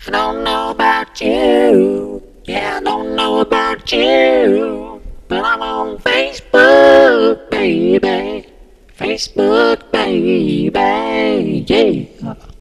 I don't know about you. Yeah, I don't know about you. But I'm on Facebook, baby. Facebook, baby. Yeah.